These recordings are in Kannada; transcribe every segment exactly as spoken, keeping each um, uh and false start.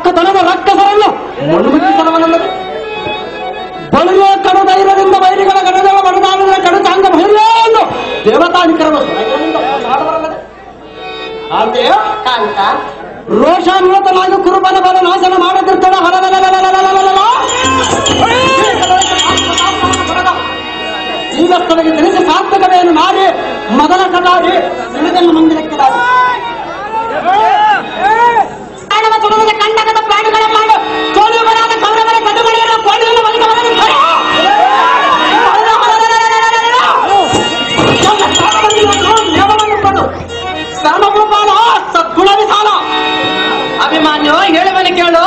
ಮೂರ್ಖತನದ ರಕ್ಕಸರನ್ನು ಮಣ್ಣುಮುಚ್ಚಿಸಲವಲ್ಲದೆ ಬಳಿಯ ಕಡುಧೈರ್ಯದಿಂದ ವೈರಿಗಳ ಗಣಗಳ ಬಡದಾಡಿದ ಕಡುಚಾಂಗ ಭೈರ್ಯ ಎಂದು ದೇವತಾಧಿಕರನ್ನು ಹಾಡಬರಲ್ಲದೆ ಅಂತೆಯೇ ಕಾಂತ ರೋಷಾನ್ವಿತನಾಗಿ ಕುರುಬನ ಬಲ ನಾಶನ ಮಾಡುತ್ತಿರ್ತಾನೆ. ಜೀವಸ್ಥಳಿಗೆ ತಿಳಿಸಿ ಸಾರ್ಥಕತೆಯನ್ನು ಮಾಡಿ ಮೊದಲ ಕಟಾಡಿ ಇಳಿದನ್ನು ಮಂದಿರಕ್ಕಿದ್ದಾರೆ. ತುಳಿದ ಕಂಡಕದ ಪ್ರಾಣಿಗಳ ಮಾಡು ಚೋಳುವರಾದ ಕೌರವರ ಕಡುಗಡೆಯನ್ನು ಕೋಣೆಯನ್ನು ಒಲಿದ ಧರ್ಮಭೂಪಾಲ ಸದ್ಗುಣ ವಿಧಾನ. ಅಭಿಮಾನ್ಯು ಹೇಳುವನು ಕೇಳು.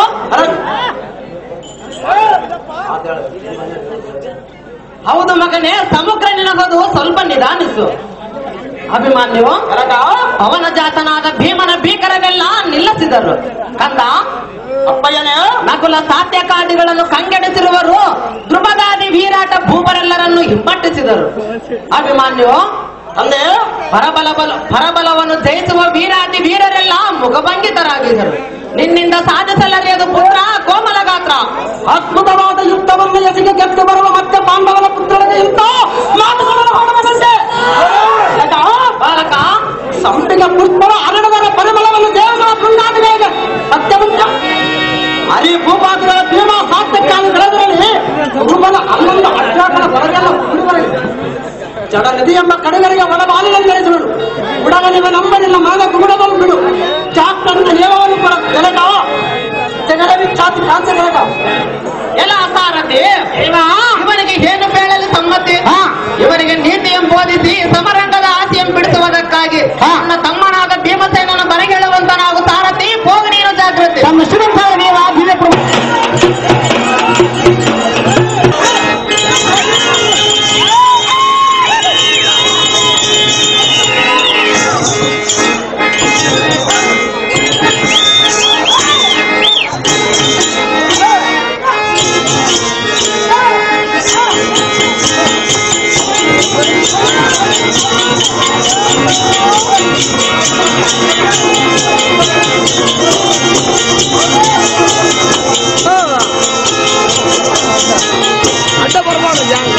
ಹೌದು ಮಗನೇ, ಸಮುದ್ರ ನಿನಗದು ಸ್ವಲ್ಪ ನಿಧಾನಿಸು. ಅಭಿಮಾನ್ಯು ಪವನ ಜಾತನಾದ ಭೀಮನ ಭೀಕರವೆಲ್ಲ ನಿಲ್ಲಿಸಿದರು. ಕಂದ ಅಪ್ಪಯ್ಯನೇ, ನಕುಲ ಸಾತ್ಯಕಾದಿಗಳನ್ನು ಕಂಗೆಡಿಸಿರುವರು. ಧ್ರುಪದಾದಿ ವೀರಾಟ ಭೂಪರೆಲ್ಲರನ್ನು ಹಿಮ್ಮಟ್ಟಿಸಿದರು. ಅಭಿಮಾನ್ಯು ತಂದೆ ಪರಬಲ ಪರಬಲವನ್ನು ಜಯಿಸುವ ವೀರಾತಿ ವೀರರೆಲ್ಲ ಮುಖಭಂಗಿತರಾಗಿದ್ದರು. ನಿನ್ನಿಂದ ಸಾಧಿಸಲರಿಯದು ಪುತ್ರ ಕೋಮಲ ಗಾತ್ರ. ಅದ್ಭುತವಾದ ಯುದ್ಧವನ್ನು ಎಸೆಗೆ ಗೆದ್ದು ಬರುವ ಮತ್ತೆ ಪಾಂಡವನ ಪುತ್ರರಿಗೆ ಇಂಥ ಮಾತುಗಳನ್ನು ಹೊರಬಂದೆ. ಬಾಲಕ ಸಂಪಿಗೆ ಪುಷ್ಪರ ಅರಳದರ ಪರಿಮಳವನ್ನು ದೇವಗಳ ಪುಣ್ಯಾದಿಗಳಿಗೆ ಸತ್ಯವಂತ ಹರಿ ಭೂಪಾದಿಗಳ ಭೀಮ ಸಾತ್ಯಕ್ಕಾಗಿ ಬೆಳೆದರಲ್ಲಿ ಗುರುಬಲ ಅಲ್ಲೊಂದು ಅಡ್ಡಾಕರ ಹೊರಗೆಲ್ಲ ಕುಡಿವರಿಗೆ ಜಡ ನದಿ ಎಂಬ ಕಡೆಗಳಿಗೆ ಒಳಬಾಲಿನಂದರಿಸಿದರು. ಉಡಗಲಿವೆ ನಂಬರಿಲ್ಲ ಮಗ ಗುಡಬಲು ಬಿಡು ಚಾಪ್ಟನ್ನ ಹೇಳವನ್ನು ಕೂಡ ತೆಲಗ ತೆಗಲವಿ ಚಾತಿ ಕಾಂತ ತೆಲಗ ಎಲ್ಲ ಸಾರಥಿ ಇವನಿಗೆ ಏನು ಬೇಳಲು ಸಮ್ಮತಿ. ಇವರಿಗೆ ನೀತಿಯನ್ನು ಬೋಧಿಸಿ ಸಮರಂಗದ ಆಸೆಯನ್ನು ಬಿಡಿಸುವುದಕ್ಕಾಗಿ ನನ್ನ ತಮ್ಮನಾದ ಭೀಮಸೇನನ್ನು ಬರಗೇಳುವಂತ ನಾವು ಸಾರಥಿ ಹೋಗಿ ನೀನು ಜಾಗೃತಿ. ಅಡ್ಡ ಬರ್ಬಾರ್ದು ಜಾಂಗ.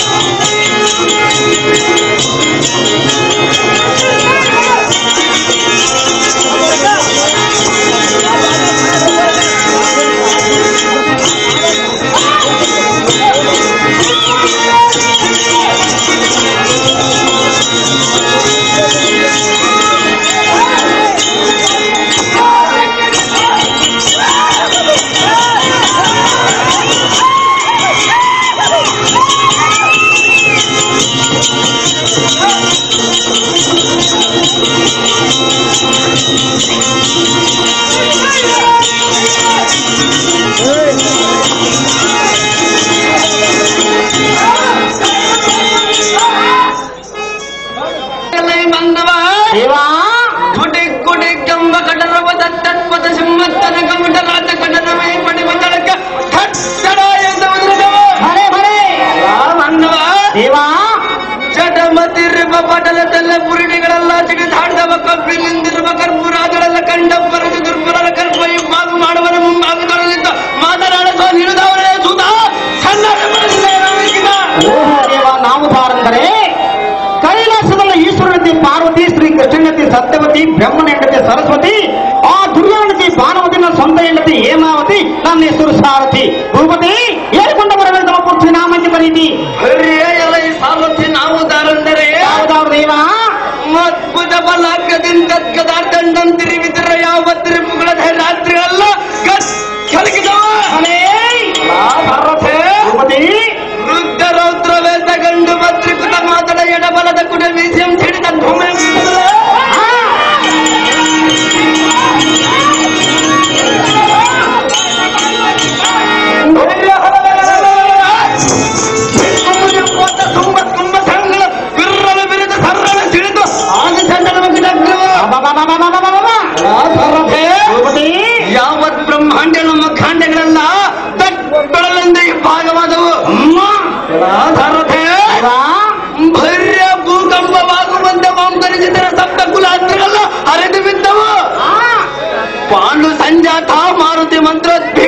ಪುರಿಣಿಗಳೆಲ್ಲ ಸಿಡಿದಾಡಿದವ ಕಬ್ಬಿಲಿಂದಿರುವ ಕರ್ಪೂರಗಳೆಲ್ಲ ಕಂಡ ಬರೆದು ದುರ್ಬಲರ ಕರ್ಪ ಹಿಂಬಾಗು ಮಾಡುವನ ಮುಂಭಾಗದೊಳಗಿದ್ದ ಮಾತನಾಡುವ ನಿರುದವರೇ ಸುತ ನಾವು ಬಾರಂದರೆ ಕೈಲಾಸದಲ್ಲಿ ಈಶ್ವರನತಿ ಪಾರ್ವತಿ ಶ್ರೀ ಕೃಷ್ಣನತಿ ಸತ್ಯವತಿ ಬ್ರಹ್ಮನ ಹೆಂಡತಿ ಸರಸ್ವತಿ ಆ ದುರ್ಯೋಧನತಿ ಭಾನುಮತಿನ ಸ್ವಂತ ಹೆಂಡತಿ ಹೇಮಾವತಿ ನನ್ನ ಹೆಸರು ಸಾರಥಿ ಭೂಪತಿ ಹೇಳಿಕೊಂಡ ಬರಬೇಕು ನಮ್ಮ ಪುತ್ರಿ ನಾಮಕ್ಕೆ ಬರೀತಿ ಎಲ್ಲ ಈ ಸಾರಥಿ ನಾವು ದಾರಂದರೆ ಯಾವುದಾದ್ರು ದೇವ ಅದ್ಭುತ ಬಲಾಗ್ಯದಿಂದ ಗದಾರ್ದಂಡಂ ತಿರುಗಿದ್ರ ಯಾವ ತಿರುಮುಗಳ ರಾತ್ರಿಯಲ್ಲ ಕಲಕಿದವ ಭೂಪತಿ ವೃದ್ಧ ರೌದ್ರವೇ ತಗಂಡು ಭದ್ರಿಕೃತ ಮಾತಡ ಎಡಬಲದ ಕುಡ ಮೀಸಿಯಂ ಸಿಡಿದ ಭೂಮಿ ತುಂಬ ತುಂಬ ಸಂಘಗಳ ಬಿರ್ರನ ಬಿರಿದ ಸರ್ರನ ಸಿಡಿದು ಆಗಿ ಯಾವತ್ ಬ್ರಹ್ಮಾಂಡ ನಮ್ಮ ಖಾಂಡಗಳೆಲ್ಲ ತಟ್ಟಳೆಂದ ಭಾಗವಾದವು ಭೈರ್ಯ ಭೂಕಂಪವಾಗುವಂತ ಮಾಂಸರಿಸಿದರ ಸಪ್ತ ಕುಲಾಸ್ತ್ರಗಳೆಲ್ಲ ಹರಿದು ಬಿದ್ದವು. ಪಾಂಡು ಸಂಜಾತ ಮಾರುತಿ ಮಂತ್ರ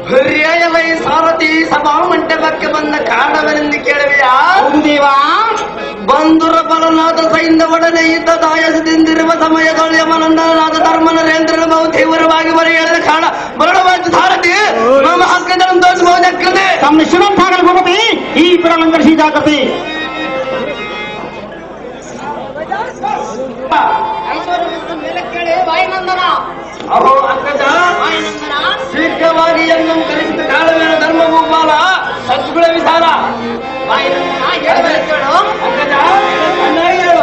ಹಿರಿಯಲೈ ಸಾರಥಿ ಸಭಾ ಮಂಟಪಕ್ಕೆ ಬಂದ ಕಾರಣವೆಂದು ಕೇಳುವೆಯಾ? ದೇವಾ ಬಂಧುರ ಬಲನಾದ ಸೈಂಧವೊಡನೆ ಇದ್ದ ದಾಯಸದಿಂದಿರುವ ಸಮಯದಲ್ಲಿ ಯಮನಂದನಾದ ಧರ್ಮ ನರೇಂದ್ರನ ಬಹು ತೀವ್ರವಾಗಿ ಬರೆಯದ ಕಾರಣ ಬರಡವಾದ ಸಾರಥಿ ನಮ್ಮ ಹಕ್ಕದನ್ನು ತೋರಿಸಬಹುದಾಗ್ತದೆ. ತಮ್ಮ ಶಿವಂತಾಗಲು ಭೂಪತಿ ಈ ಪುರಲಂಕರಿಸಿ ಜಾಗೃತಿ. ಅಹೋ ಅಕ್ಕದ ಶೀಘ್ರವಾಗಿ ಎಂದು ಕರೆಸಿದ ಕಾಲವೇನ ಧರ್ಮ ಭೂಪಾಲ ಸದ್ಗುಣ ವಿಧಾನ ಅಕ್ಕದ ಚೆನ್ನಾಗಿ ಹೇಳು.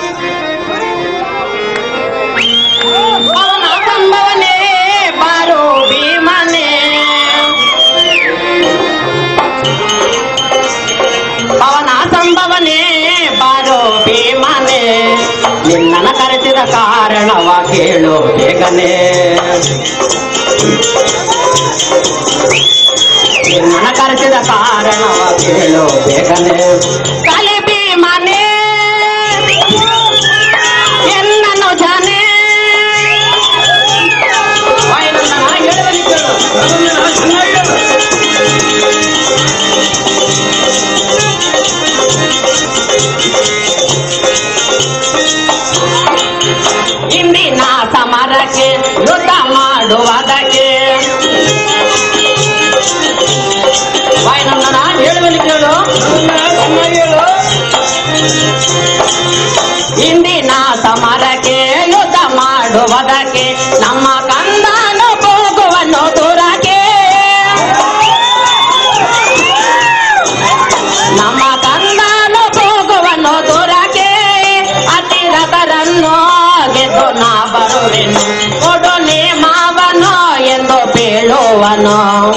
ಸಂಭವನೆ ಬಾರೋ ಭೀಮನೆ ಪವನ ಸಂಭವನೆ ಬಾರೋ ಭೀಮನೆ ನಿನ್ನನ ಕರೆಸಿದ ಕಾರಣವ ಕೇಳು ಬೇಗನೆ ನಿನ್ನನ ಕರೆಸಿದ ಕಾರಣವ ಕೇಳು ಬೇಗನೆ ಕಲಿ ಭೀಮನೆ ಎನ್ನನು ಜನೆ ಇಂದಿನ ಸಮರಕ್ಕೆ ಯುದ್ಧ ಮಾಡುವುದಕ್ಕೆ ವಾಯುನಂದನ ಹೇಳುವಲ್ಲಿ ಕೇಳು. ಇಂದಿನ ಸಮರಕ್ಕೆ ಯುದ್ಧ ಮಾಡುವುದಕ್ಕೆ ನಮ್ಮ ಕಂದನು ಹೋಗುವನು ದೂರಕ್ಕೆ ನಮ್ಮ ಕಂದನು ಹೋಗುವನು ದೂರಕ್ಕೆ ಅತಿರಥರನ್ನು ಗೆದ್ದು ನಾ ಬರುವೆನು ಕೊಡೊನೆ ಮಾವನು ಎಂದು ಬೀಳುವನು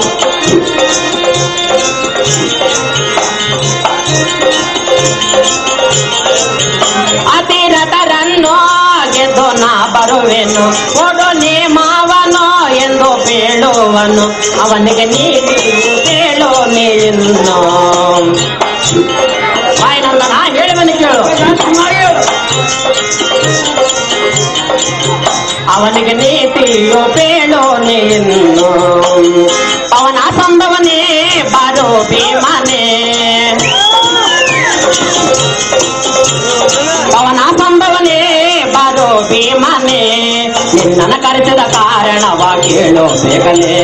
ಅತಿರಥರನ್ನು ಗೆದ್ದು ನಾ ಬರುವೆನು ಕೊಡೊನೆ ಮಾವನು ಎಂದು ಬೀಳುವನು ಅವನಿಗೆ ನೀಡಿ ಕೇಳು ನೀನು ವಾಯುನಂದನ ಹೇಳುವನು ಕೇಳು. ಅವನಿಗೆ ನೀತಿಯು ಬೇಳು ನೀನು ಅವನ ಸಂಭವನೆ ಬಾರೋ ಭೀಮನೆ ಅವನ ಸಂಭವನೆ ಬಾರೋ ಭೀಮನೆ ನಿನ್ನನ ಕರೆಸಿದ ಕಾರಣವ ಕೇಳು ಬೇಗನೆ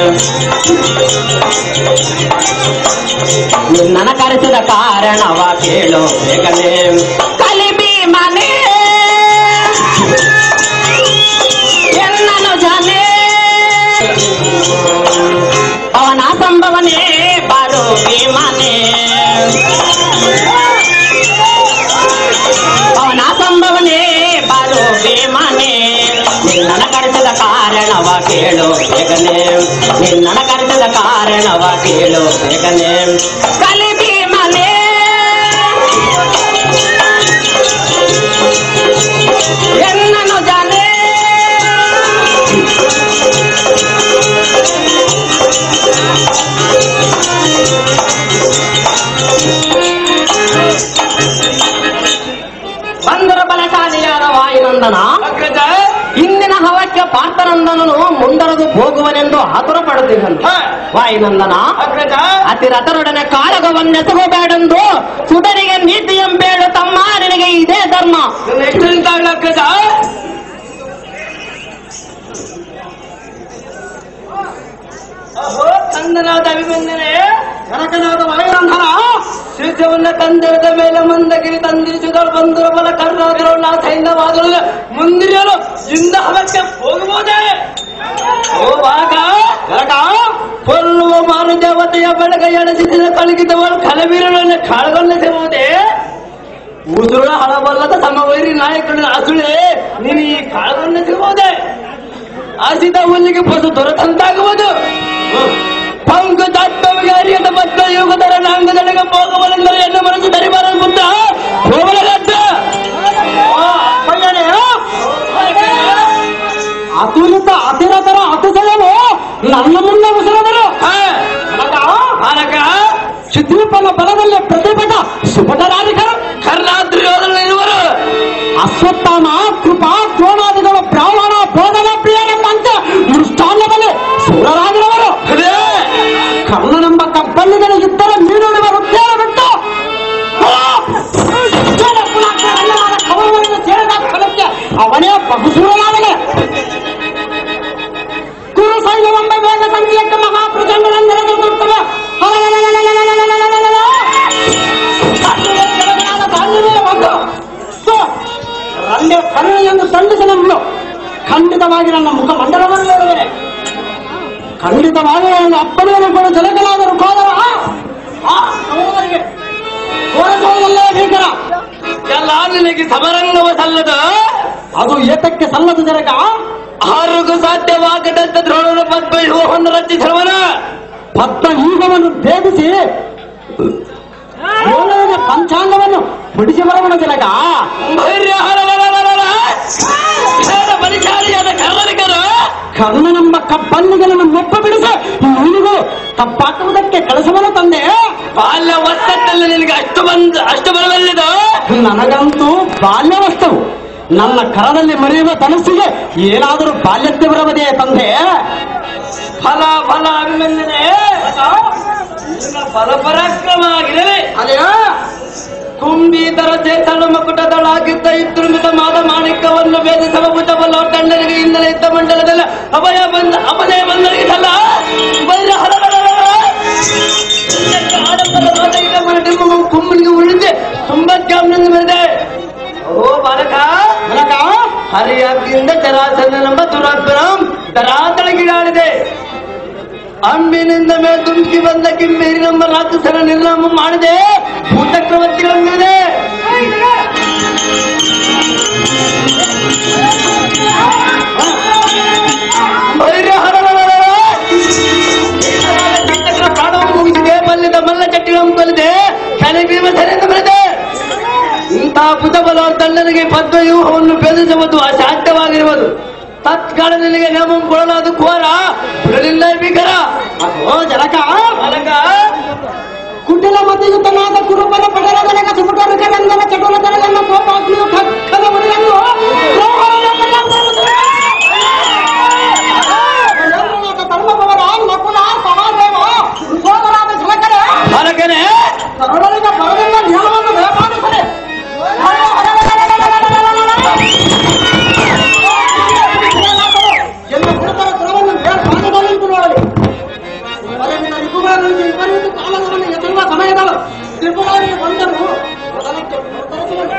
ನಿನ್ನನ ಕರೆಸಿದ ಕಾರಣವ ಕೇಳು ಬೇಗನೆ ಕಲಿ ಭೀಮನೆ ಎನ್ನನು ಜನೆ ಅವನ ಸಂಭವನೆ ಬಾರೋ ಭೀಮನೆ ಅವನ ಸಂಭವನೆ ಬಾರೋ ಭೀಮನೆ ನಿನ್ನನ ಕರೆಸಿದ ಕಾರಣವ ಕೇಳು ಬೇಗನೆ ನಿನ್ನನ ಕರೆಸಿದ ಕಾರಣವ ಕೇಳು ಬೇಗನೆ ಕಲಿ ಭೀಮನೆ ಎನ್ನನು ಜನೆ ಬಂದರ ಬಲಶಾಲಿಯಾದ ವಾಯುನಂದನ ಇಂದಿನ ಹವಕ್ಕೆ ಪಾರ್ಥನಂದನನು ಮುಂದರದು ಹೋಗುವನೆಂದು ಆತುರ ಪಡೆದಿದ್ದನು. ವಾಯುನಂದನ ಅತಿರಥರೊಡನೆ ಕಾಳಗವನ್ನೆಸಗಬೇಡೆಂದು ಸುಡರಿಗೆ ನೀತಿ ಎಂಬೇಳು ತಮ್ಮ ನಿನಗೆ ಇದೇ ಧರ್ಮ. ಚಂದನಾದ ಅಭಿಮನ್ಯನೇ ಕನಕನಾದ ವಾಯುನಂದನ ಶ್ರೀಜವನ್ನ ತಂದಿರದ ಮೇಲೆ ಮಂದಗಿರಿ ತಂದಿರಿಸಿದಳು ಬಂದರ ಬಲ ಕರ್ನಾಟಕ ನಾ ಸೈನ್ಯವಾದಳು ಮುಂದಿರಲು ಇಂದ ಹವಕ್ಕೆ ಹೋಗಬಹುದೇ? ಹೋವಾಗ ಕೊಲ್ಲುವ ಮಾರು ದೇವತೆಯ ಬೆಳಗ ಎಡಸಿದ ಕಳಗಿದವಳು ಕಲವೀರನನ್ನು ಕಾಳಗೊಲ್ಲಿಸಬಹುದೇ? ಉಸುಳ ಹಳಬಲ್ಲದ ಸಮವೈರಿ ನಾಯಕನ ಅಸುಳೆ ನೀನು ಈ ಕಾಳಗೊಲ್ಲಿಸಬಹುದೇ? ಆಸಿದ ಹುಲ್ಲಿಗೆ ಪಶು ದೊರೆತಂತಾಗುವುದು. ಪಂಕು ತತ್ವವಿಗೆ ಅರಿಯದ ಬದ್ಧ ಯುಗದರ ನಾಂಗದೊಳಗೆ ಹೋಗಬಲೆಂದರೆ ಎನ್ನ ಮನಸ್ಸು ತರಿಬಾರ ಬುದ್ಧ ಹೋಗಲಗದ್ದ ಅತುಲಿತ ಅತಿರಥರ ಅತಿಶಯವು ನನ್ನ ಮುಂದೆ ಮುಸುಳದರು. ಶಿದ್ರೂಪನ ಬಲದಲ್ಲಿ ಪ್ರತಿಭಟ ಸುಭಟರಾಧಿಕರು ಕರ್ನಾದ್ರಿಯೋಧನಲ್ಲಿರುವರು. ಅಶ್ವತ್ಥಾಮ ಕೃಪಾ ದ್ರೋಣಾದಿಗಳು ಬ್ರಾಹ್ಮಣ ಬೋಧನ ಪ್ರಿಯರೆಂಬಂತೆ ಮೃಷ್ಟಾನ್ನದಲ್ಲಿ ಸೂರರಾಗಿರುವರು. ಬಾಯಿಗೆ ಒಂಬೈ ಬೇಗ ಸಂಖ್ಯೆಯಕ್ಕೆ ಮಹಾಪ್ರಚಂಡವೆಂದರೆ ಗೊತ್ತುತ್ತವೆ. ಬಂದು ರಂಡೆ ಕರುಣೆಯನ್ನು ತಂಡಿಸಿ ನಮ್ಮಳು ಖಂಡಿತವಾಗಿ ನನ್ನ ಮುಖ ಮಂಡಲವನ್ನು ಹೇಳುವರೆ. ಖಂಡಿತವಾಗಿ ನನ್ನ ಅಪ್ಪನೆಯನ್ನು ಕೂಡ ಜಲಕಲಾದರು ಹೋದರ ಸಹೋದರಿಗೆ ಕೋರಸೋದಲ್ಲೇ ಭೀಕರ ಎಲ್ಲ ನಿನಗೆ ಸಮರಂಗವ ಸಲ್ಲದ ಅದು ಏತಕ್ಕೆ ಸಲ್ಲದು ಜನಕ ಆರೋಗ್ಯ ಸಾಧ್ಯವಾಗದಂತ ದ್ರೋಣನ ಪದ್ಮ ವ್ಯೂಹವನ್ನು ರಚಿಸಿರುವನ ಪದ್ಮ ವ್ಯೂಹವನ್ನು ಭೇದಿಸಿ ಪಂಚಾಂಗವನ್ನು ಬಿಡಿಸಿ ಬರುವನ ಜನಕ ಬಲಿಶಾಲಿಯಾದ ಕರ್ನಾಟಕರು ಕರ್ಣನೆಂಬ ಕಬ್ಬಲ್ಲಿಗಳನ್ನು ಮೊಪ್ಪ ಬಿಡಿಸಿ ನಿನಗೂ ತಪ್ಪಾಕುವುದಕ್ಕೆ ಕಳಿಸುವನು ತಂದೆ. ಬಾಲ್ಯ ವಸ್ತಲ್ಲಿ ನಿನಗೆ ಅಷ್ಟು ಬಂದ ಅಷ್ಟು ಬರಬಲ್ಲಿದ ನನಗಂತೂ ಬಾಲ್ಯ ವಸ್ತುವು ನನ್ನ ಕರದಲ್ಲಿ ಮರೆಯುವ ತನಸ್ಸಿಗೆ ಏನಾದರೂ ಬಾಲ್ಯತೆ ಬರಬದೆಯೇ ತಂದೆ? ಫಲ ಫಲ ಅಭಿನಂದನೆ ಫಲ ಪರಾಕ್ರಮ ಆಗಿದೆ. ಅದೇ ಕುಂಬಿತರ ಚೇತನ ಮಕುಟದಳಾಗಿದ್ದ ಇದ್ರುಮಿತ ಮಾದ ಮಾಣಿಕ್ಯವನ್ನು ಭೇದಿಸವ ಬುದ್ಧಬಲ್ಲ ತಂಡರಿಗೆ ಇಂದಲೇ ಇದ್ದ ಮಂಡಲದಲ್ಲ ಅಭಯ ಬಂದ ಅಪಜಯ ಬಂದರಿಗಿದಲ್ಲ ಕುಂಬಳಿಗೆ ಉಳಿದೆ ತುಂಬಾ ಜಾಮನಿಂದ ಬಂದಿದೆ. ಓ ಬಾಲಕ ನನಗ ಹರಿಯಾಗಿಂದ ಜರಾಸಂದನೆಂಬ ದುರಾತ್ಮರಂ ದರಾತಳಗಿಡಾಡಿದೆ. ಅಂಬಿನಿಂದ ಮೇ ದುಂಕಿ ಬಂದ ಕಿಮ್ಮೇರಿ ನಮ್ಮ ರಾಕ್ಷಸರ ನಿರ್ನಾಮ ಮಾಡಿದೆ. ಭೂಚಕ್ರವರ್ತಿಗಳಿದೆ ಪ್ರಾಣವನ್ನು ಮುಗಿಸಿದೆ. ಮಲ್ಲಿದ ಮಲ್ಲ ಚಟ್ಟಿಗಳನ್ನು ಕೊಲ್ಲಿದೆ. ಶನಿ ಭೀಮಸೇನೆಯಿಂದ ಬರೆದೆ. ಇಂತಹ ಬುಧಬಲ ತಣ್ಣನಿಗೆ ಪದ್ಮವ್ಯೂಹವನ್ನು ಭೇದಿಸುವುದು ಅಸಾಧ್ಯವಾಗಿರುವುದು. ತತ್ಕಾಲ ನಿನಗೆ ನೇಮ ಕೊಡಲಾದ ಕೋರ ಬಿಡಲಿಲ್ಲ ಭೀಕರ. ಓ ಜನಕ ಬಾಲಕ ಕುಟಿಲ ಮತಿಯುತನಾದ ಕುರುಬನ ಪಟಲ ಜನಕ ಸುಪುಟರಿಕ ನಂದನ ಚಟುಲತನಗಳನ್ನು ಕೋಪಾಗ್ನಿಯು ಖಕ್ಕದ ಮುಡಿಯನ್ನು ಧರ್ಮಪವರ ನಕುಲ ಸಹದೇವ ಸೋದರಾದ ಜನಕರೇ ಬಾಲಕನೇ ಕರುಣನಿಗ ಬರದಿಂದ ನಿಯಮವನ್ನು ಬೇಪಾಡಿಸದೆ ಎಲ್ಲ ಗುರುತರ ಕುಲವನ್ನು ಬೇರ್ಪಾಡಿದಲೆಂದು ನೋಡಲಿ. ಅವರಿಂದ ರಿಪುಗಳನ್ನು ವಿಪರೀತ ಕಾಲಗಳನ್ನು ಎಸೆಯುವ ಸಮಯಗಳು ತ್ರಿಪುರರಿಗೆ ಬಂದರು. ಮೊದಲಕ್ಕೆ ಉತ್ತರಿಸುವರು.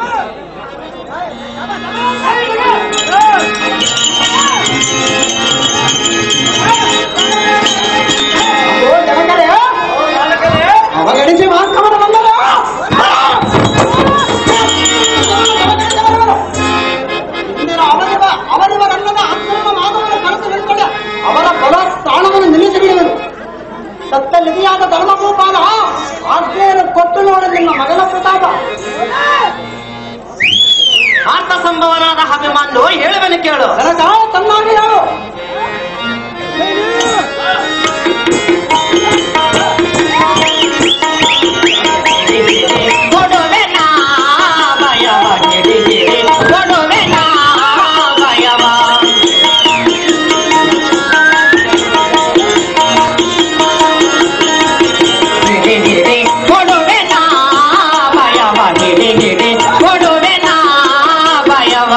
ಓ ಜನಕರೇ ಅವಗಣಿಸಿ ಮಾರ್ಗವನ್ನು ಬಂದರು. ಇಂದಿನ ಅವರಿವ ಅವರಿವ ರಂಗದ ಅಕ್ರಮ ಮಾನವನ ಕನಸು ಹಿಡಿದುಕೊಂಡ ಅವರ ಬಲ ತಾಣವನ್ನು ನಿಲ್ಲಿಸಿ ಬಿಡುವರು. ಸತ್ತ ನಿಧಿಯಾದ ಧರ್ಮಭೂಪಾಲ ಆಜ್ಞೆಯನ್ನು ಕೊಟ್ಟು ನೋಡ ನಿಮ್ಮ ಮಗನ ಪ್ರತಾಪ. ಆರ್ಥ ಸಂಭವನಾದ ಅಭಿಮಾನು ಹೇಳುವನು ಕೇಳು. ನನಗ ತನ್ನಾಗಿ ಹೇಳು. ಕೊಡುವೆ ನಾ ಭಯವ ಗೆಡಿಸಿದೆ ಕೊಡುವೆ ನಾ ಭಯವ ಗಿಡಿಗಿಡಿ ಕೊಡುವೆ ನಾ ಭಯವ ಗಿಡಿಗಿಡಿ ಕೊಡುವೆ ನಾ ಭಯವ.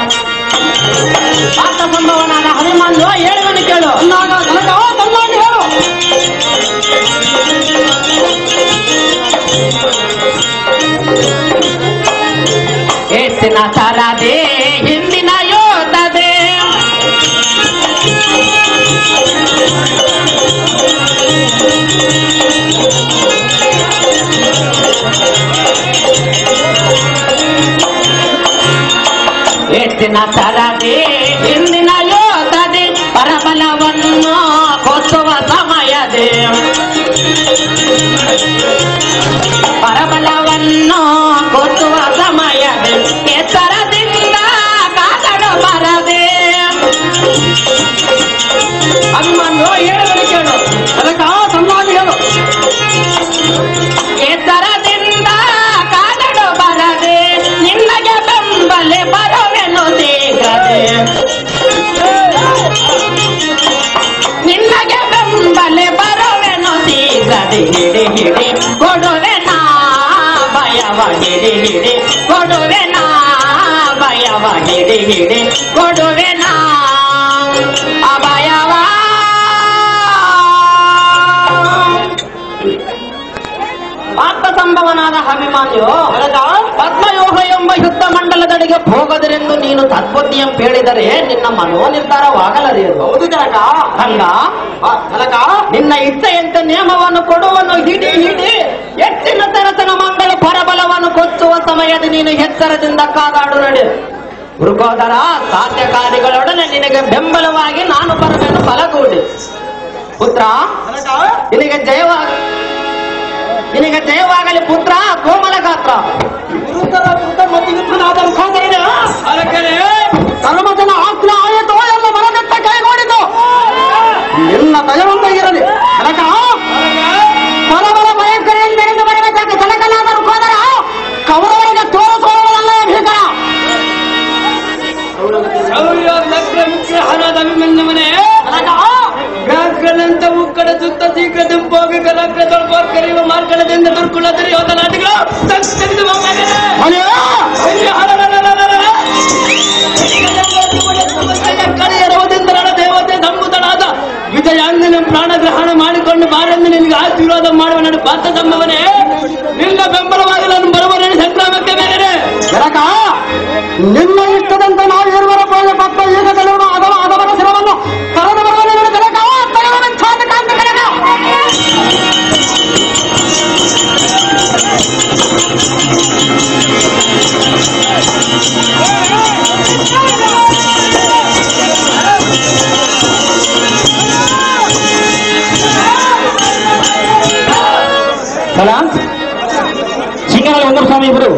ಆತ ಸಂಭವನಾದ ಹನುಮಾನು ಹೇಳುವನು ಕೇಳು. ತನ್ನಾಗ ನನಗ ತನ್ನಾಗಿ ಹೇಳು. ಎತ್ತಿನ ತರದೆ ಹಿಂದಿನ ಯೋಧದೆ ಎತ್ತಿನ ತರದೆ ಹಿಂದಿನ ಯೋಧದೆ ಪರಬಲವನ್ನು ಕೊತ್ತುವ ಸಮಯದೆ ಪರಬಲವನ್ನು ಕೊತ್ತುವ ಸಮಯದೆ ಎತ್ತರದಿಂದ ಕಾಕಡು ಬರದೆ. ಅಭಿಮಾನ್ಯೋ ಹೇಳುವನು ಕೇಳು. ನನಗ ತನ್ನಾಗಿ ಹೇಳು. ಎತ್ತರದಿಂದ ಕಾಕಡು ಬರದೆ ನಿನ್ನಗೆ ಬೆಂಬಲೆ ಬರುವೆನು ಶೀಘ್ರದೆ. ನಿನ್ನಗೆ ಬೆಂಬಲೆ ಬರುವೆನು ಶೀಘ್ರದೆ. ಹಿಡಿ ಹಿಡಿ ಕೊಡುವೆ ನಾ ಭಯವ ಹಿಡಿ ಹಿಡಿ ಕೊಡುವೆ ನಾ ಭಯವ ಹಿಡಿ ಹಿಡಿ ಕೊಡುವೆ ನಾ ಅಭಯವ ಅಭಿಮಾನಿಯೋ ಪದ್ಮವ್ಯೂಹ ಎಂಬ ಯುದ್ಧ ಮಂಡಲದಡಿಗೆ ಹೋಗದರೆಂದು ನೀನು ತದ್ಬುದ್ಧಿಯಂ ಹೇಳಿದರೆ ನಿನ್ನ ಮನೋ ನಿರ್ಧಾರವಾಗಲರಿಯದು. ಹೌದು ಜನಕ. ಅಲ್ಲ ಜನಕ, ನಿನ್ನ ಇಚ್ಛೆಯಂತೆ ನಿಯಮವನ್ನು ಕೊಡುವನ್ನು ಹಿಡಿ ಹಿಡಿ ಹೆಚ್ಚಿನ ತರತನ ಮಂಗಳ ಪರಬಲವನ್ನು ಕೊಚ್ಚುವ ಸಮಯದ ನೀನು ಎಚ್ಚರದಿಂದ ಕಾದಾಡು ನಡೆ. ಮೃಗೋದರ ಸಾಧ್ಯ ಕಾರ್ಯಗಳೊಡನೆ ನಿನಗೆ ಬೆಂಬಲವಾಗಿ ನಾನು ಬರಬೇನು ಬಲಗೂಡಿ. ಪುತ್ರ ನಿನಗೆ ಜಯವಾಗ ನಿನಗೆ ಜಯವಾಗಲಿ ಪುತ್ರ. ಕೋಮಲ ಗಾತ್ರ ಧರ್ಮಜನ ಆಜ್ಞೆ ಆಯಿತು ಎಲ್ಲ ಮನಗಟ್ಟ ಕೈಗೊಂಡಿತು. ಎಲ್ಲ ದಯವಂತ ಇರಲಿ ಕನಕ. ಬಲಬಲ ಭಯಂಕರ ಎಂದೆಂದು ಬರಬೇಕಾದ ಕನಕನಾದರೂ ಹೋದರ ಕೌರವರಿಗೆ ತೋರಿಸುವವರಲ್ಲ ಭೀಕರ. ಮುಖ್ಯ ಹಣದ ಅಭಿಮನ್ಯವನೇ ವ್ಯಾಕರಣಂತ ಉಕ್ಕಡ ಸುತ್ತ ಶೀಘ್ರ ದಿಂಪೋಗಿ ಕಲಾಗ್ರ ತೊಳ್ಕೋರ್ ಕರೆಯುವ ಮಾರ್ಗಣದಿಂದ ದುರ್ಗುಣದಲ್ಲಿ ಹೋದ ನಾಟಿಗಳು ತೆಗೆದು ಕಳೆಯರವದಿಂದ ದೇವತೆ ಸಂಬುತನಾದ ವಿಜಯಾಂಜನ ಪ್ರಾಣಗ್ರಹಣ ಮಾಡಿಕೊಂಡು ಬಾರೆಂದು ನಿನಗೆ ಆಶೀರ್ವಾದ ಮಾಡುವ ನಡು ಪಾತ್ರ ಸಂಭವನೇ ನಿನ್ನ ಬೆಂಬಲವಾಗಿ ನಾನು ಬರುವನೇ ಸಂಗ್ರಾಮಕ್ಕೆ ಬೇರೆ ಕನಕ. ನಿನ್ನ ಇಷ್ಟದಂತೆ ನಾವು ಇರುವರ ಪೋಯ ಪಕ್ಕ ಈಗ ಕೆಲವರು ಅದವ ಅದವರ ಶಿರವನ್ನು ಕರೆದು ಬರುವನೇ ಕನಕ. ಕಾಂತ ಕನಕ ಸಿಂಗರಲ್ಲಿ ಒಂದು ಸ್ವಾಮಿ ಇಬ್ಬರು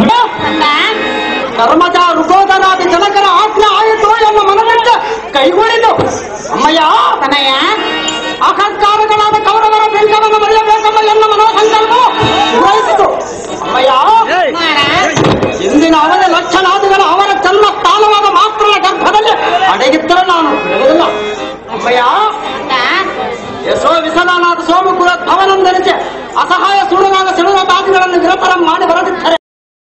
ಧರ್ಮಜ ಋಗೋದರಾದಿ ಜನಕರ ಆಜ್ಞೆ ಆಯಿತು ಎಂಬ ಮನಗಟ್ಟ ಕೈಗೊಂಡಿತು. ಅಮ್ಮಯ್ಯ ತನಯ್ಯ ಅಹಂಕಾರಗಳಾದ ಕೌರವರ ಬೆಂಕವನ್ನು ಬರೆಯಬೇಕೆಂಬ ಎನ್ನ ಮನೋಸಂಕಲ್ಪವು ಪೂರೈಸಿತು. ಅಮ್ಮಯ್ಯ ಇಂದಿನ ಅವನ ಲಕ್ಷಣಾದಿಗಳು ಅವರ ಜನ್ಮ ಸ್ಥಾನವಾದ ಮಾತ್ರನ ಗರ್ಭದಲ್ಲಿ ಅಡಗಿದ್ದರೆ ನಾನು ಬಿಡುವುದಿಲ್ಲ. ಅಮ್ಮಯ್ಯ ಯಶೋ ವಿಸನಾದ ಸೋಮಕುಲ ಧವನಂದನಿಗೆ ಅಸಹಾಯ ಸುಳುವಾದ ಸುಳುವಾದಾದಿಗಳನ್ನು ನಿರತರ ಮಾಡಿ ಬರದಿದ್ದರೆ